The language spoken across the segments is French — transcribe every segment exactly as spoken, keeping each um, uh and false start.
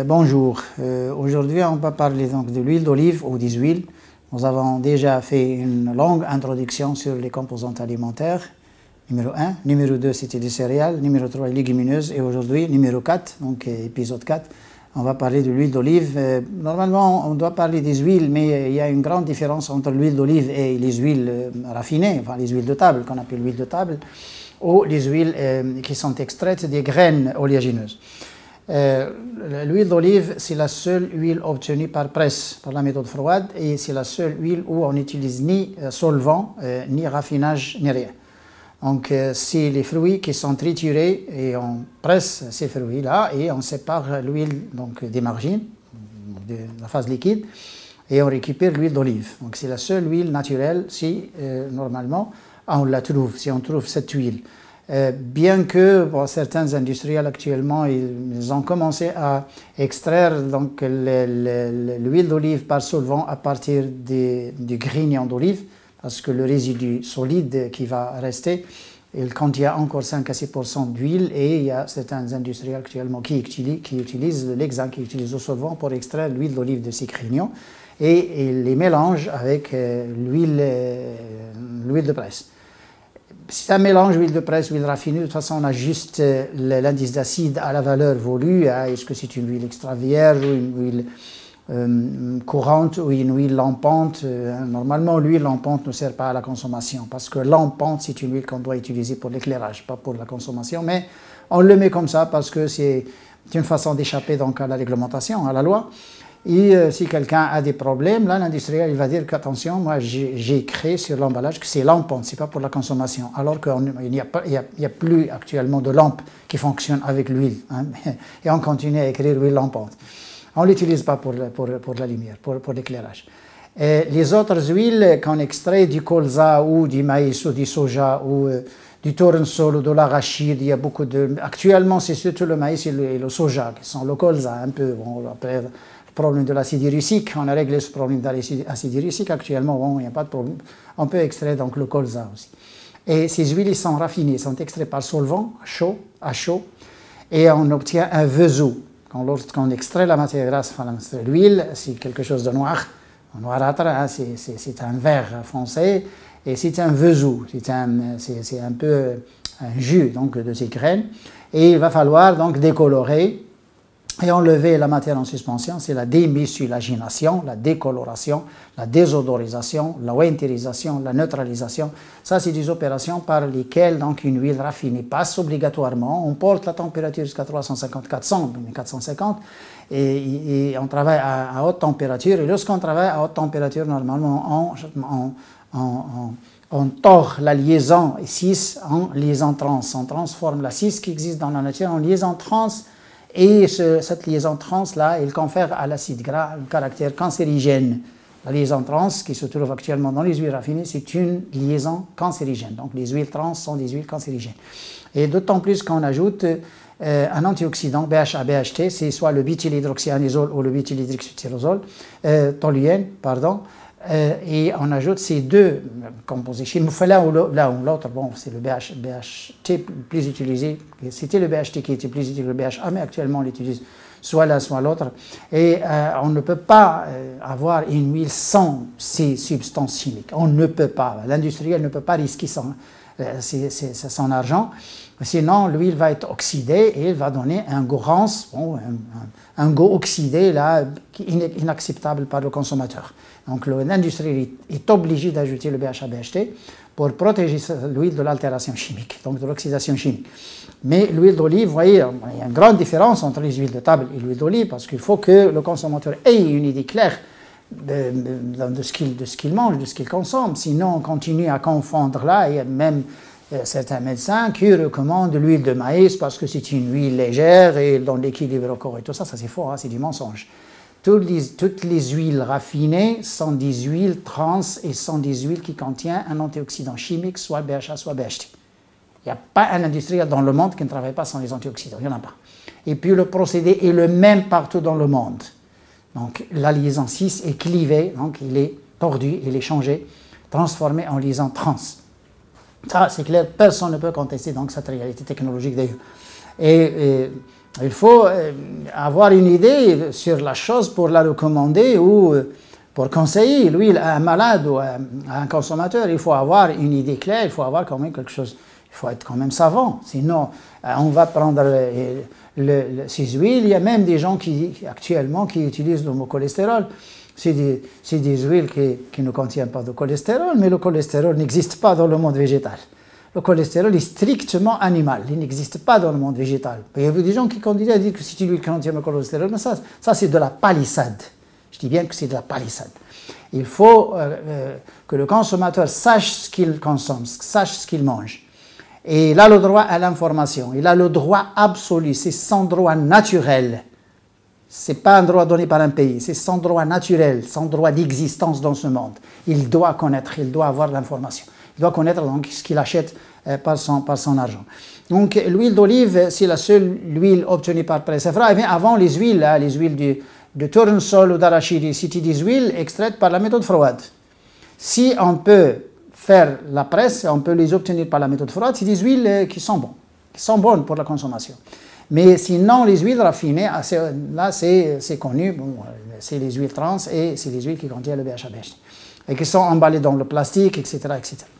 bonjour. Euh, Aujourd'hui, on va parler donc de l'huile d'olive ou des huiles. Nous avons déjà fait une longue introduction sur les composantes alimentaires. Numéro un. Numéro deux, c'était des céréales. Numéro trois, légumineuses. Et aujourd'hui, numéro quatre, donc épisode quatre, on va parler de l'huile d'olive. Euh, normalement, on doit parler des huiles, mais il y a une grande différence entre l'huile d'olive et les huiles euh, raffinées, enfin les huiles de table, qu'on appelle l'huile de table, ou les huiles euh, qui sont extraites des graines oléagineuses. Euh, L'huile d'olive, c'est la seule huile obtenue par presse, par la méthode froide, et c'est la seule huile où on n'utilise ni solvant, euh, ni raffinage, ni rien. Donc, euh, c'est les fruits qui sont triturés et on presse ces fruits-là et on sépare l'huile des margines, de la phase liquide, et on récupère l'huile d'olive. Donc, c'est la seule huile naturelle si, euh, normalement, on la trouve, si on trouve cette huile. Euh, bien que bon, certains industriels actuellement, ils, ils ont commencé à extraire l'huile d'olive par solvant à partir des, du grignon d'olive, parce que le résidu solide qui va rester, il contient encore cinq à six pour cent d'huile, et il y a certains industriels actuellement qui utilisent, qui utilisent l'hexane, qui utilisent le solvant pour extraire l'huile d'olive de ces grignons, et ils les mélangent avec euh, l'huile euh, l'huile de presse. Si un mélange huile de presse, huile raffinée, de toute façon, on ajuste l'indice d'acide à la valeur voulue. Hein. Est-ce que c'est une huile extra vierge ou une huile euh, courante ou une huile lampante? euh, Normalement, l'huile lampante ne sert pas à la consommation parce que lampante, c'est une huile qu'on doit utiliser pour l'éclairage, pas pour la consommation. Mais on le met comme ça parce que c'est une façon d'échapper donc à la réglementation, à la loi. Et euh, si quelqu'un a des problèmes, là, l'industriel, il va dire qu'attention, moi, j'ai écrit sur l'emballage que c'est lampante, c'est pas pour la consommation. Alors qu'il n'y a, a, a plus actuellement de lampes qui fonctionnent avec l'huile. Hein, et on continue à écrire huile lampante. On ne l'utilise pas pour, pour, pour la lumière, pour, pour l'éclairage. Les autres huiles qu'on extrait du colza ou du maïs ou du soja ou euh, du tournesol ou de l'arachide, il y a beaucoup de... Actuellement, c'est surtout le maïs et le, et le soja qui sont le colza un peu. Bon, après, problème de l'acide urique, on a réglé ce problème de l'acide urique. Actuellement, bon, il n'y a pas de problème. On peut extraire donc le colza aussi. Et ces huiles sont raffinées, sont extraites par solvant, chaud, à chaud, et on obtient un veseau. Lorsqu'on extrait la matière grasse, enfin, l'huile, c'est quelque chose de noir, noirâtre, hein, c'est un verre foncé, et c'est un veseau, c'est un, un peu un jus donc, de ces graines, et il va falloir donc décolorer et enlever la matière en suspension, c'est la démucilagination, la décoloration, la désodorisation, la winterisation, la neutralisation. Ça, c'est des opérations par lesquelles donc, une huile raffinée passe obligatoirement. On porte la température jusqu'à trois cent cinquante à quatre cents, quatre cent cinquante, et, et on travaille à, à haute température. Et lorsqu'on travaille à haute température, normalement, on, on, on, on on tord la liaison cis en liaison trans. On transforme la cis qui existe dans la nature en liaison trans. Et ce, cette liaison trans-là, il confère à l'acide gras un caractère cancérigène. La liaison trans, qui se trouve actuellement dans les huiles raffinées, c'est une liaison cancérigène. Donc les huiles trans sont des huiles cancérigènes. Et d'autant plus qu'on ajoute euh, un antioxydant, B H A, B H T, c'est soit le butylhydroxyanisole ou le butylhydroxytyrosol, euh, toluène, pardon. Euh, et on ajoute ces deux composés chimiques, l'un ou l'autre, bon, c'est le B H T plus utilisé, c'était le B H T qui était plus utilisé que le B H A, mais actuellement on l'utilise soit l'un soit l'autre, et euh, on ne peut pas euh, avoir une huile sans ces substances chimiques, on ne peut pas, l'industriel ne peut pas risquer son, euh, ses, ses, son argent, sinon l'huile va être oxydée et il va donner un goût rance, bon, un, un, un goût oxydé là, qui est inacceptable par le consommateur. Donc l'industriel est obligé d'ajouter le B H A B H T pour protéger l'huile de l'altération chimique, donc de l'oxydation chimique. Mais l'huile d'olive, vous voyez, il y a une grande différence entre les huiles de table et l'huile d'olive parce qu'il faut que le consommateur ait une idée claire de, de, de ce qu'il qu'il mange, de ce qu'il consomme. Sinon, on continue à confondre là. Il y a même euh, certains médecins qui recommandent l'huile de maïs parce que c'est une huile légère et dans l'équilibre au corps et tout ça. Ça, c'est faux, hein, c'est du mensonge. Toutes les, toutes les huiles raffinées sont des huiles trans et sont des huiles qui contiennent un antioxydant chimique, soit B H A, soit B H T. Il n'y a pas un industriel dans le monde qui ne travaille pas sans les antioxydants, il n'y en a pas. Et puis le procédé est le même partout dans le monde. Donc la liaison cis est clivée, donc il est tordu, il est changé, transformé en liaison trans. Ça, c'est clair, personne ne peut contester donc cette réalité technologique d'ailleurs. Et, et Il faut euh, avoir une idée sur la chose pour la recommander ou euh, pour conseiller l'huile à un malade ou à un consommateur. Il faut avoir une idée claire, il faut avoir quand même quelque chose, il faut être quand même savant. Sinon, euh, on va prendre le, le, le, ces huiles. Il y a même des gens qui, actuellement qui utilisent le mot cholestérol. C'est des, des huiles qui, qui ne contiennent pas de cholestérol, mais le cholestérol n'existe pas dans le monde végétal. Le cholestérol est strictement animal, il n'existe pas dans le monde végétal. Il y a des gens qui continuent à dire que c'est une huile qui contient le cholestérol, mais ça, ça c'est de la palissade. Je dis bien que c'est de la palissade. Il faut euh, euh, que le consommateur sache ce qu'il consomme, sache ce qu'il mange. Et il a le droit à l'information, il a le droit absolu, c'est son droit naturel. Ce n'est pas un droit donné par un pays, c'est son droit naturel, son droit d'existence dans ce monde. Il doit connaître, il doit avoir l'information. Il doit connaître donc ce qu'il achète euh, par, son, par son argent. Donc l'huile d'olive, c'est la seule huile obtenue par presse Sephora. Et bien avant les huiles, hein, les huiles de, de tournesol ou d'arachide, c'était des huiles extraites par la méthode froide. Si on peut faire la presse, on peut les obtenir par la méthode froide, c'est des huiles euh, qui sont bonnes, qui sont bonnes pour la consommation. Mais sinon, les huiles raffinées, là c'est connu, bon, c'est les huiles trans et c'est les huiles qui contiennent le B H A B H et qui sont emballées dans le plastique, et cetera et cetera.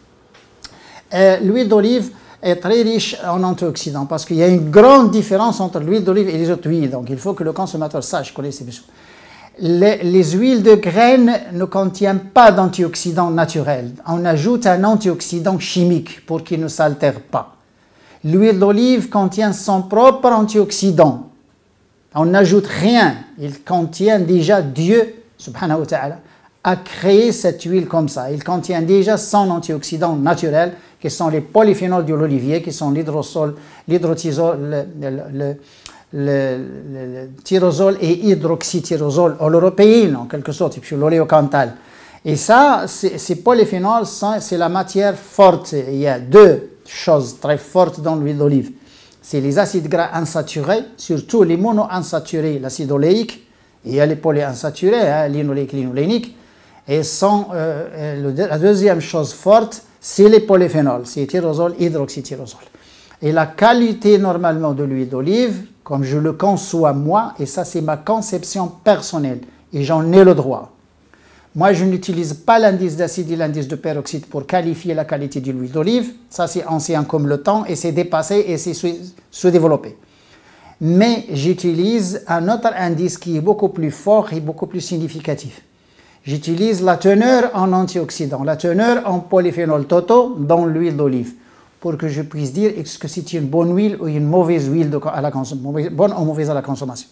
Euh, l'huile d'olive est très riche en antioxydants parce qu'il y a une grande différence entre l'huile d'olive et les autres huiles. Donc il faut que le consommateur sache, connaisse ces choses. Les, les huiles de graines ne contiennent pas d'antioxydants naturels. On ajoute un antioxydant chimique pour qu'il ne s'altère pas. L'huile d'olive contient son propre antioxydant. On n'ajoute rien. Il contient déjà Dieu, subhanahu wa ta'ala, a créé cette huile comme ça. Il contient déjà son antioxydant naturel, qui sont les polyphénols de l'olivier, qui sont l'hydrosol, l'hydrotyrosol, le, le, le, le, le tyrosol et hydroxytyrosol, ou l'européine en quelque sorte, et puis l'oléocanthal. Et ça, ces polyphénols, c'est la matière forte. Il y a deux chose très forte dans l'huile d'olive. C'est les acides gras insaturés, surtout les monoinsaturés, l'acide oléique, et il y a les polyinsaturés, hein, linoléique, linolénique. Et sont, euh, le, la deuxième chose forte, c'est les polyphénols, c'est tyrosol, hydroxytyrosol. Et la qualité normalement de l'huile d'olive, comme je le conçois moi, et ça c'est ma conception personnelle, et j'en ai le droit. Moi, je n'utilise pas l'indice d'acide et l'indice de peroxyde pour qualifier la qualité de l'huile d'olive. Ça, c'est ancien comme le temps et c'est dépassé et c'est sous-développé. Mais j'utilise un autre indice qui est beaucoup plus fort et beaucoup plus significatif. J'utilise la teneur en antioxydants, la teneur en polyphénol totaux dans l'huile d'olive pour que je puisse dire est-ce que c'est une bonne huile ou une mauvaise huile de, à la consommation, bonne ou mauvaise à la consommation.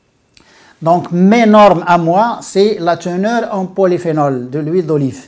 Donc, mes normes à moi, c'est la teneur en polyphénol de l'huile d'olive.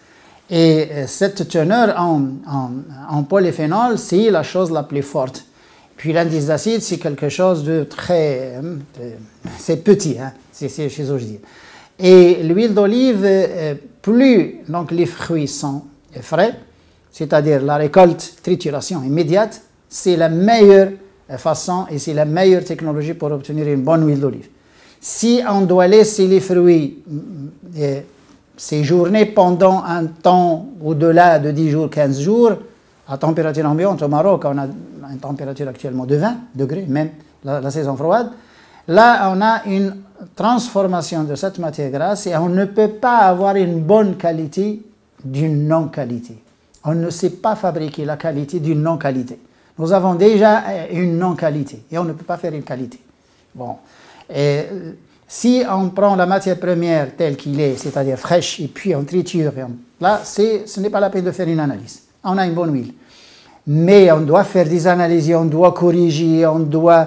Et cette teneur en, en, en polyphénol, c'est la chose la plus forte. Puis l'indice d'acide, c'est quelque chose de très... c'est petit, hein, c'est chez eux, je dis. Et l'huile d'olive, plus donc, les fruits sont frais, c'est-à-dire la récolte, trituration immédiate, c'est la meilleure façon et c'est la meilleure technologie pour obtenir une bonne huile d'olive. Si on doit laisser les fruits euh, séjourner pendant un temps au-delà de dix jours, quinze jours, à température ambiante, au Maroc, on a une température actuellement de vingt degrés, même la, la saison froide, là on a une transformation de cette matière grasse et on ne peut pas avoir une bonne qualité d'une non-qualité. On ne sait pas fabriquer la qualité d'une non-qualité. Nous avons déjà une non-qualité et on ne peut pas faire une qualité. Bon. Et si on prend la matière première telle qu'il est, c'est-à-dire fraîche, et puis on triture, et on, là, ce n'est pas la peine de faire une analyse. On a une bonne huile. Mais on doit faire des analyses, on doit corriger, on doit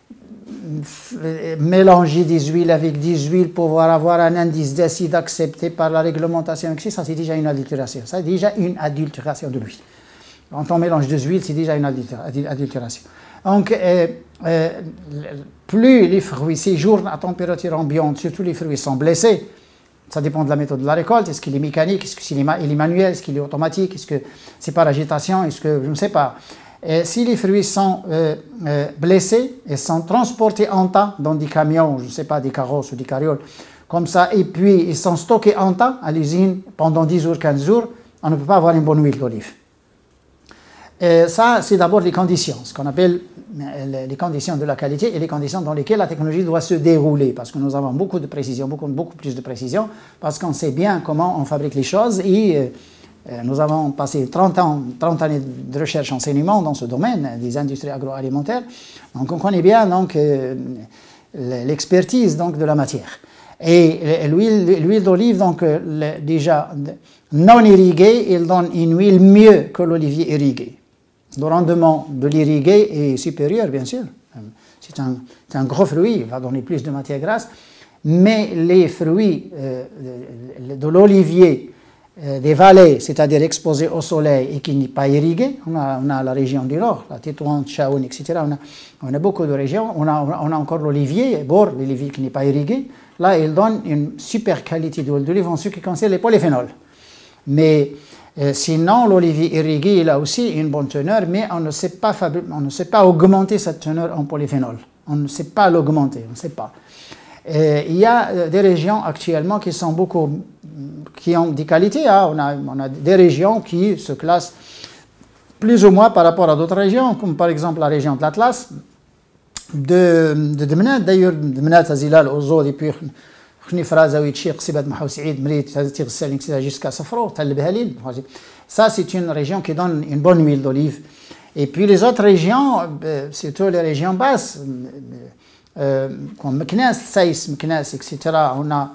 mélanger des huiles avec des huiles pour pouvoir avoir un indice d'acide accepté par la réglementation. Ça, c'est déjà une adultération. Ça, c'est déjà une adultération de l'huile. Quand on mélange deux huiles, c'est déjà une adultération. Donc, euh, euh, plus les fruits séjournent à température ambiante, surtout les fruits sont blessés, ça dépend de la méthode de la récolte, est-ce qu'il est mécanique, est-ce qu'il est, est manuel, est-ce qu'il est automatique, est-ce que c'est par agitation, est-ce que je ne sais pas. Et si les fruits sont euh, euh, blessés et sont transportés en tas dans des camions, je ne sais pas, des carrosses ou des carrioles, comme ça, et puis ils sont stockés en tas à l'usine pendant dix jours, quinze jours, on ne peut pas avoir une bonne huile d'olive. Et ça, c'est d'abord les conditions, ce qu'on appelle les conditions de la qualité et les conditions dans lesquelles la technologie doit se dérouler, parce que nous avons beaucoup de précision, beaucoup, beaucoup plus de précision, parce qu'on sait bien comment on fabrique les choses et euh, nous avons passé trente ans, trente années de recherche et enseignement dans ce domaine des industries agroalimentaires, donc on connaît bien donc, euh, l'expertise donc, de la matière. Et l'huile d'olive, donc le, déjà non irriguée, il donne une huile mieux que l'olivier irrigué. Le rendement de l'irrigué est supérieur, bien sûr. C'est un, un gros fruit, il va donner plus de matière grasse. Mais les fruits euh, de l'olivier euh, des vallées, c'est-à-dire exposés au soleil et qui n'est pas irrigué, on a, on a la région du Nord, la Tétouan, Chaoun, et cetera. On a, on a beaucoup de régions. On a, on a encore l'olivier, bord, l'olivier qui n'est pas irrigué. Là, il donne une super qualité d'huile d'olive en ce qui concerne les polyphénols. Mais euh, sinon, l'olivier irrigué, il a aussi une bonne teneur, mais on ne sait pas, on ne sait pas augmenter cette teneur en polyphénol. On ne sait pas l'augmenter, on ne sait pas. Et il y a euh, des régions actuellement qui sont beaucoup, qui ont des qualités. Hein. On a, on a des régions qui se classent plus ou moins par rapport à d'autres régions, comme par exemple la région de l'Atlas, de Dmenat, d'ailleurs, Dmenat, Azilal, Ozo, et puis jusqu'à Safro, ça c'est une région qui donne une bonne huile d'olive. Et puis les autres régions, surtout les régions basses, euh, comme Meknes, Saïs, Meknes, et cetera, on a,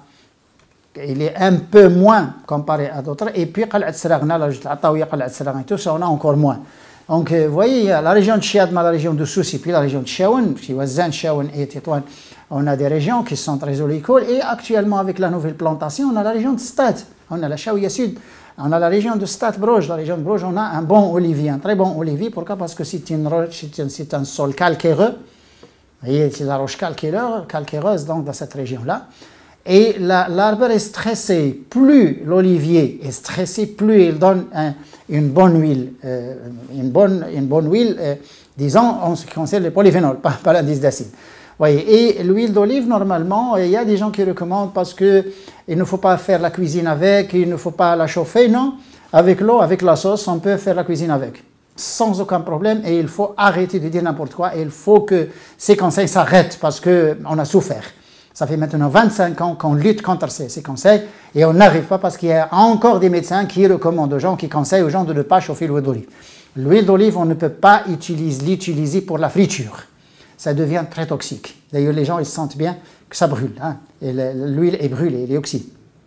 il est un peu moins comparé à d'autres. Et puis Qalat Sragna, la Ataouia, Qalat Sragna, tout ça, on a encore moins. Donc, vous voyez, il y a la région de Chiadma, la région de Sousi, puis la région de Chaoun, qui Wazan, Chaoun et Tétouan. On a des régions qui sont très olicoles. Et actuellement, avec la nouvelle plantation, on a la région de Stade. On a la Chaouia Sud. On a la région de Stade-Broge. La région de Broge, on a un bon olivier, un très bon olivier. Pourquoi? Parce que c'est un sol calcaireux. Vous voyez, c'est la roche calcaireuse donc, dans cette région-là. Et l'arbre est stressé. Plus l'olivier est stressé, plus il donne un, une bonne huile, euh, une, bonne, une bonne huile, euh, disons, en ce qui concerne les polyphénols, pas, pas l'indice d'acide. Et l'huile d'olive, normalement, il y a des gens qui recommandent parce qu'il ne faut pas faire la cuisine avec, il ne faut pas la chauffer, non. Avec l'eau, avec la sauce, on peut faire la cuisine avec, sans aucun problème, et il faut arrêter de dire n'importe quoi, et il faut que ces conseils s'arrêtent parce qu'on a souffert. Ça fait maintenant vingt-cinq ans qu'on lutte contre ces, ces conseils et on n'arrive pas parce qu'il y a encore des médecins qui recommandent aux gens, qui conseillent aux gens de ne pas chauffer l'huile d'olive. L'huile d'olive, on ne peut pas l'utiliser pour la friture. Ça devient très toxique. D'ailleurs, les gens ils sentent bien que ça brûle. Hein, l'huile est brûlée, elle est oxyde.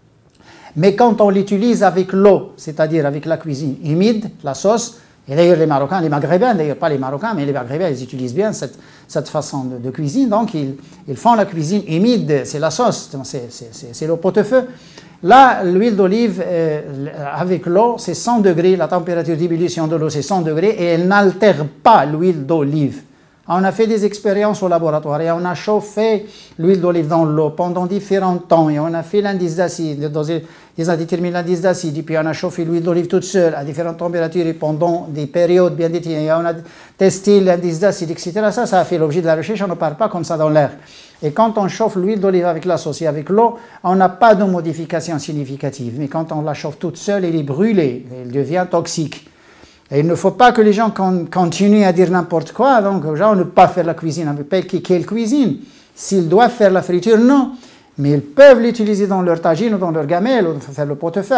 Mais quand on l'utilise avec l'eau, c'est-à-dire avec la cuisine humide, la sauce, et d'ailleurs les Marocains, les Maghrébins, d'ailleurs pas les Marocains, mais les Maghrébins, ils utilisent bien cette, cette façon de, de cuisine. Donc ils, ils font la cuisine humide, c'est la sauce, c'est l'eau pot-au-feu. Là, l'huile d'olive euh, avec l'eau, c'est cent degrés, la température d'ébullition de l'eau c'est cent degrés et elle n'altère pas l'huile d'olive. On a fait des expériences au laboratoire et on a chauffé l'huile d'olive dans l'eau pendant différents temps et on a fait l'indice d'acide, ils ont déterminé l'indice d'acide et puis on a chauffé l'huile d'olive toute seule à différentes températures et pendant des périodes bien déterminées et on a testé l'indice d'acide, et cetera. Ça, ça a fait l'objet de la recherche, on ne parle pas comme ça dans l'air. Et quand on chauffe l'huile d'olive avec la sauce et avec l'eau, on n'a pas de modification significative. Mais quand on la chauffe toute seule, elle est brûlée, elle devient toxique. Et il ne faut pas que les gens continuent à dire n'importe quoi, donc aux gens ne pas faire la cuisine. On ne peut pas quelle cuisine. S'ils doivent faire la friture, non. Mais ils peuvent l'utiliser dans leur tagine ou dans leur gamelle, ou faire le pot-au-feu.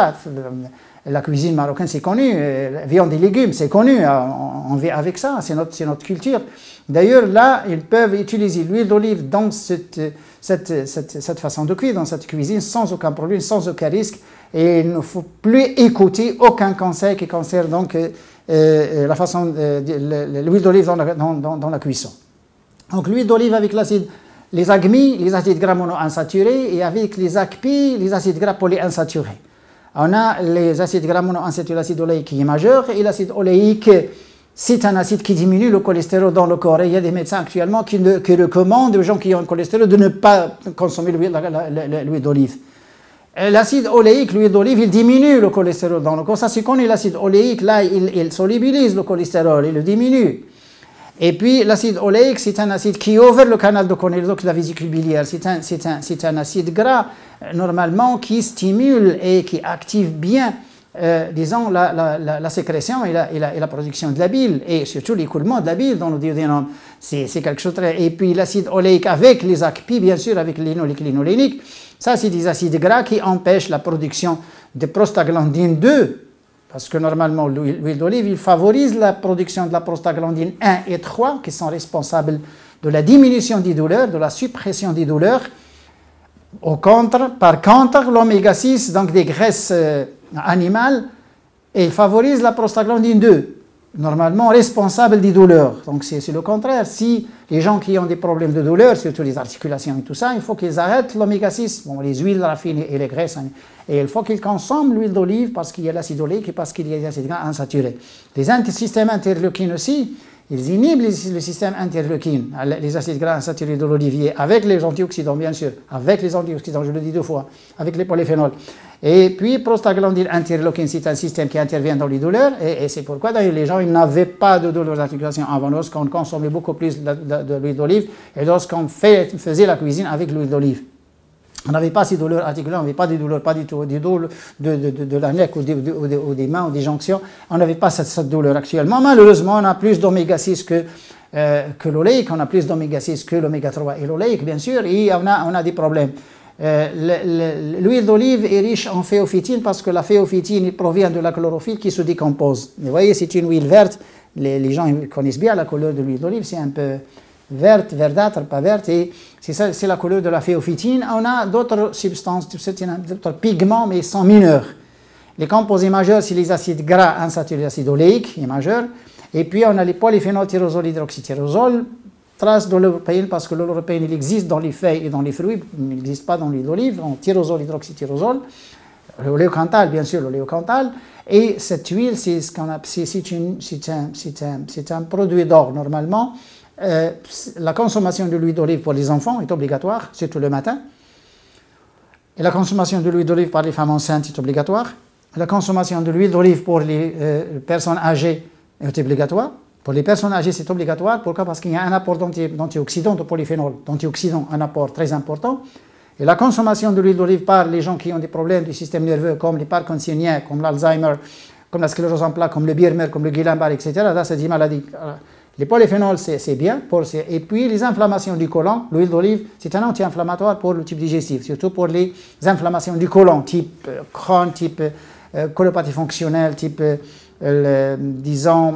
La cuisine marocaine, c'est connu. Viande et légumes, c'est connu. On vit avec ça, c'est notre, notre culture. D'ailleurs, là, ils peuvent utiliser l'huile d'olive dans cette, cette, cette, cette façon de cuire, dans cette cuisine, sans aucun problème, sans aucun risque. Et il ne faut plus écouter aucun conseil qui concerne donc euh, la façon de l'huile d'olive dans, dans, dans, dans la cuisson. Donc l'huile d'olive avec l'acide, les A G M I, les acides gras monoinsaturés, et avec les A C P I, les acides gras polyinsaturés. On a les acides gras monoinsaturés, l'acide oléique qui est majeur, et l'acide oléique, c'est un acide qui diminue le cholestérol dans le corps. Et il y a des médecins actuellement qui, ne, qui recommandent aux gens qui ont un cholestérol de ne pas consommer l'huile d'olive. L'acide oléique, l'huile d'olive, il diminue le cholestérol dans le corps. Ça, c'est connu, l'acide oléique, là, il, il solubilise le cholestérol, il le diminue. Et puis, l'acide oléique, c'est un acide qui ouvre le canal de Cornell, donc la vésicule biliaire. C'est un, c'est un, c'est un acide gras, normalement, qui stimule et qui active bien euh, disons, la, la, la, la sécrétion et la, et, la, et la production de la bile, et surtout l'écoulement de la bile dans le duodénum. C'est quelque chose de très... Et puis l'acide oléique avec les A C P I, bien sûr, avec l'énoléique et l'énolénique, ça c'est des acides gras qui empêchent la production de prostaglandine deux, parce que normalement l'huile d'olive, il favorise la production de la prostaglandine un et trois, qui sont responsables de la diminution des douleurs, de la suppression des douleurs. Au contre, par contre, l'oméga six, donc des graisses euh, animales, il favorise la prostaglandine deux, normalement responsable des douleurs. Donc c'est le contraire. Si les gens qui ont des problèmes de douleur, surtout les articulations et tout ça, il faut qu'ils arrêtent l'oméga six, bon, les huiles raffinées et les graisses, et il faut qu'ils consomment l'huile d'olive parce qu'il y a l'acide oléique et parce qu'il y a les acides gras insaturés. Les systèmes interleukines aussi, ils inhibent le système interleukine, les acides gras insaturés de l'olivier, avec les antioxydants, bien sûr, avec les antioxydants, je le dis deux fois, avec les polyphénols. Et puis, prostaglandine interleukine, c'est un système qui intervient dans les douleurs, et, et c'est pourquoi d'ailleurs les gens n'avaient pas de douleurs d'articulation avant, lorsqu'on consommait beaucoup plus de, de, de l'huile d'olive, et lorsqu'on faisait la cuisine avec l'huile d'olive. On n'avait pas ces douleurs articulaires, on n'avait pas des douleurs, pas du tout, des douleurs de, de, de, de la neck ou, de, de, ou, de, ou des mains ou des jonctions. On n'avait pas cette, cette douleur actuellement. Malheureusement, on a plus d'oméga six que, euh, que l'oléique, on a plus d'oméga six que l'oméga trois et l'oléique, bien sûr, et on a, on a des problèmes. Euh, L'huile d'olive est riche en phéophytine parce que la phéophytine provient de la chlorophylle qui se décompose. Vous voyez, c'est une huile verte. Les, les gens connaissent bien la couleur de l'huile d'olive, c'est un peu verte, verdâtre, pas verte, et c'est la couleur de la phéophytine. On a d'autres substances, d'autres pigments, mais ils sont mineurs. Les composés majeurs, c'est les acides gras insaturés, l'acide oléique est majeur, et puis on a les polyphénoltyrosol, hydroxytyrosol, trace de l'européenne, parce que l'européenne, il existe dans les feuilles et dans les fruits, il n'existe pas dans l'huile d'olive, en tyrosol, hydroxytyrosol, l'oléocanthal, bien sûr, l'oléocanthal, et cette huile, c'est ce qu'on a, c'est un, un, un produit d'or, normalement. Euh, la consommation de l'huile d'olive pour les enfants est obligatoire, surtout le matin. Et la consommation de l'huile d'olive par les femmes enceintes est obligatoire. La consommation de l'huile d'olive pour les euh, personnes âgées est obligatoire. Pour les personnes âgées, c'est obligatoire. Pourquoi? Parce qu'il y a un apport d'antioxydants, de polyphénol, d'antioxydants, un apport très important. Et la consommation de l'huile d'olive par les gens qui ont des problèmes du système nerveux, comme les parkinsoniens, comme l'Alzheimer, comme la sclérose en plaques, comme le Birmer, comme le Guillain-Barré, et cetera. Là, c'est des maladies. Les polyphénols, c'est bien. Pour, et puis, les inflammations du côlon, l'huile d'olive, c'est un anti-inflammatoire pour le type digestif, surtout pour les inflammations du côlon, type euh, Crohn, type euh, colopathie fonctionnelle, type, euh, le, disons,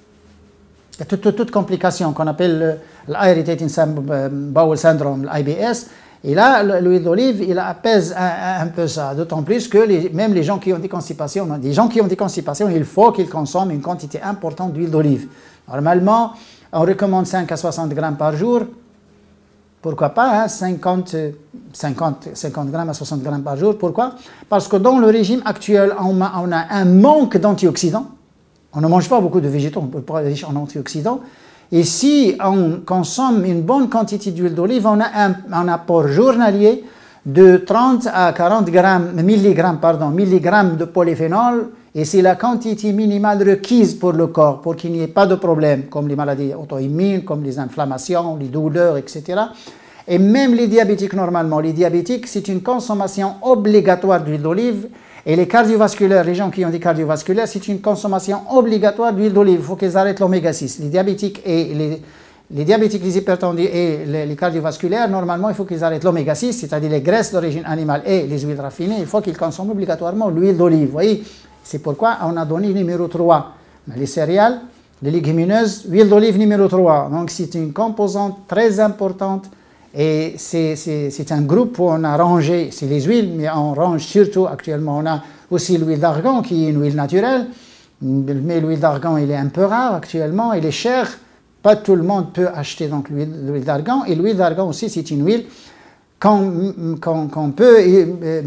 toute, toute, toute complication qu'on appelle l'irritating bowel syndrome, l'I B S. Et là, l'huile d'olive, il apaise un, un peu ça, d'autant plus que les, même les gens qui ont des constipations, des gens qui ont des constipations, il faut qu'ils consomment une quantité importante d'huile d'olive. Normalement, on recommande cinq à soixante grammes par jour. Pourquoi pas, hein, cinquante, cinquante, cinquante grammes à soixante grammes par jour. Pourquoi? Parce que dans le régime actuel, on a, on a un manque d'antioxydants. On ne mange pas beaucoup de végétaux, on peut pas être riche en antioxydants. Et si on consomme une bonne quantité d'huile d'olive, on a un, un apport journalier de trente à quarante grammes, milligrammes, pardon, milligrammes de polyphénol, et c'est la quantité minimale requise pour le corps, pour qu'il n'y ait pas de problème, comme les maladies auto-immunes, comme les inflammations, les douleurs, et cetera. Et même les diabétiques, normalement, les diabétiques, c'est une consommation obligatoire d'huile d'olive, et les cardiovasculaires, les gens qui ont des cardiovasculaires, c'est une consommation obligatoire d'huile d'olive, il faut qu'ils arrêtent l'oméga six. Les diabétiques et les... Les diabétiques, les hypertendus et les, les cardiovasculaires, normalement, il faut qu'ils arrêtent l'oméga six, c'est-à-dire les graisses d'origine animale et les huiles raffinées. Il faut qu'ils consomment obligatoirement l'huile d'olive. Vous voyez, c'est pourquoi on a donné numéro trois. Les céréales, les légumineuses, huile d'olive numéro trois. Donc, c'est une composante très importante et c'est un groupe où on a rangé, c'est les huiles, mais on range surtout actuellement. On a aussi l'huile d'argan qui est une huile naturelle, mais l'huile d'argan, il est un peu rare actuellement, il est cher. Pas tout le monde peut acheter donc l'huile d'argan, et l'huile d'argan aussi c'est une huile qu'on qu'on, qu'on peut, euh,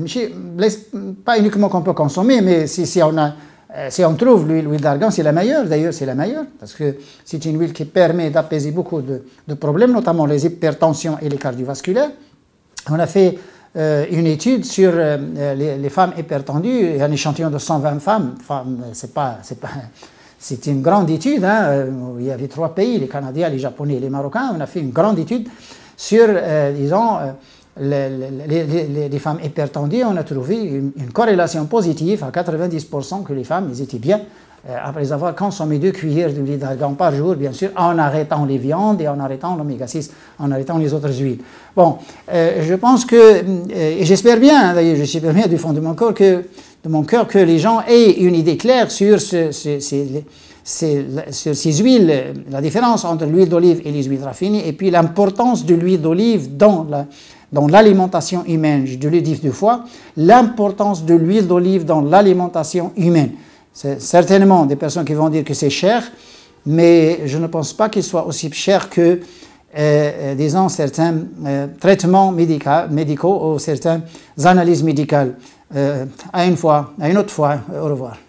pas uniquement qu'on peut consommer, mais si, si, on, a, si on trouve l'huile d'argan, c'est la meilleure, d'ailleurs c'est la meilleure, parce que c'est une huile qui permet d'apaiser beaucoup de, de problèmes, notamment les hypertensions et les cardiovasculaires. On a fait euh, une étude sur euh, les, les femmes hypertendues, un échantillon de cent vingt femmes, femmes c'est pas... c'est pas C'est une grande étude, hein. Il y avait trois pays, les Canadiens, les Japonais et les Marocains. On a fait une grande étude sur, euh, disons, les, les, les, les femmes hypertendues, on a trouvé une, une corrélation positive à quatre-vingt-dix pour cent que les femmes ils étaient bien euh, après avoir consommé deux cuillères d'huile d'argan par jour, bien sûr, en arrêtant les viandes et en arrêtant l'oméga six, en arrêtant les autres huiles. Bon, euh, je pense que, euh, et j'espère bien, d'ailleurs, j'espère bien du fond de mon cœur que, de mon cœur que les gens aient une idée claire sur ce, ce, ces, ces, sur ces huiles, la différence entre l'huile d'olive et les huiles raffinées, et puis l'importance de l'huile d'olive dans la dans l'alimentation humaine. Je l'ai dit deux fois, l'importance de l'huile d'olive dans l'alimentation humaine. C'est certainement des personnes qui vont dire que c'est cher, mais je ne pense pas qu'il soit aussi cher que, euh, disons, certains euh, traitements médicaux, médicaux ou certaines analyses médicales. Euh, à une fois, à une autre fois, au revoir.